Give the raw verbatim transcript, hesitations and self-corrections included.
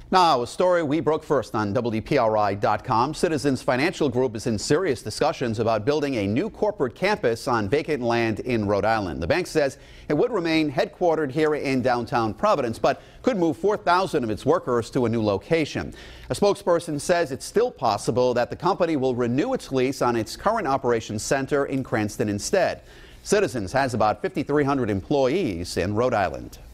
Now, a story we broke first on W P R I dot com. Citizens Financial Group is in serious discussions about building a new corporate campus on vacant land in Rhode Island. The bank says it would remain headquartered here in downtown Providence, but could move four thousand of its workers to a new location. A spokesperson says it's still possible that the company will renew its lease on its current operations center in Cranston instead. Citizens has about five thousand three hundred employees in Rhode Island.